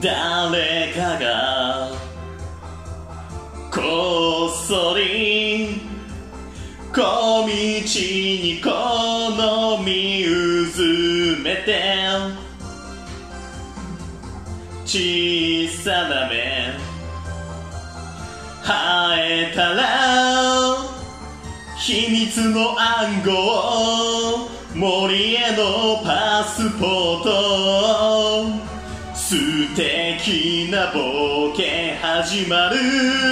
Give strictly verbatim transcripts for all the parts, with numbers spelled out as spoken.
誰かがこっそり小道に好みうずめて小さな芽生えたら秘密の暗号森へのパスポート素敵な冒険始まる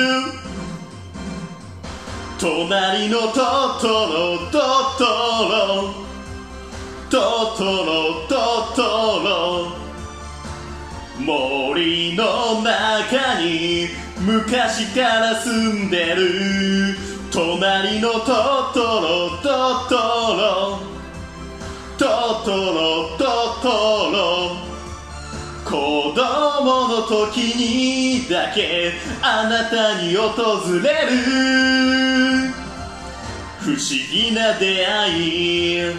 隣のトトロトトロトトロトトロ森の中に昔から住んでる隣のトトロトトロトトロトトロ子供の時にだけあなたに訪れる不思議な出会い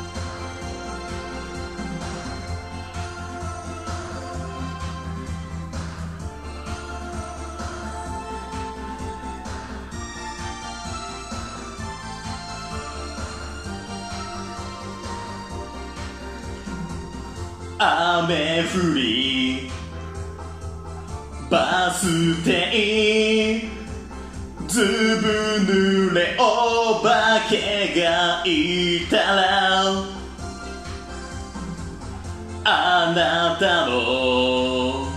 雨降りバス停ずぶ濡れお化けがいたらあなたの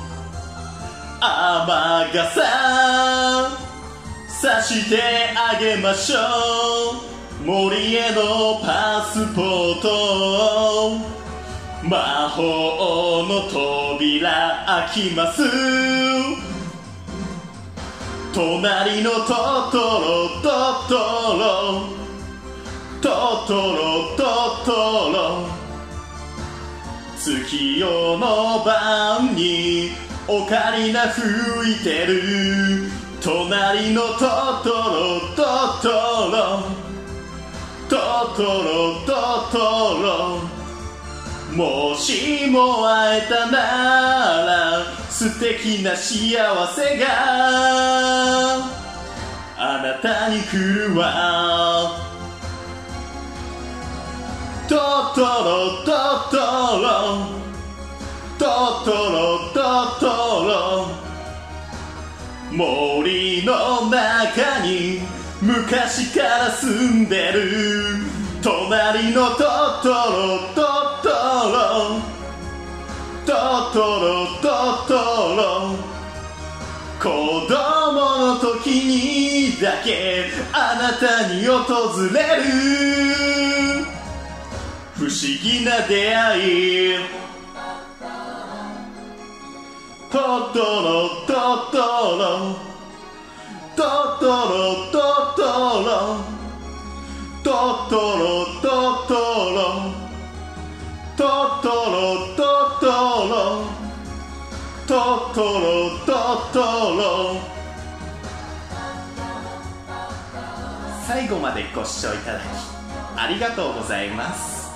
雨傘さしてあげましょう森へのパスポート魔法の扉開きます隣のトトロトトロトトロトトロ月夜の晩にオカリナ吹いてる隣のトトロトトロトトロトトロもしも会えたなら素敵な幸せがあなたに来るわトトロトトロトトロトトロ森の中に昔から住んでる隣のトトロトトロトトロトトロ子供の時にだけあなたに訪れる不思議な出会いトトロトトロトトロトトロトトロトトロトトロトトロトトロトトロ最後までご視聴いただきありがとうございます。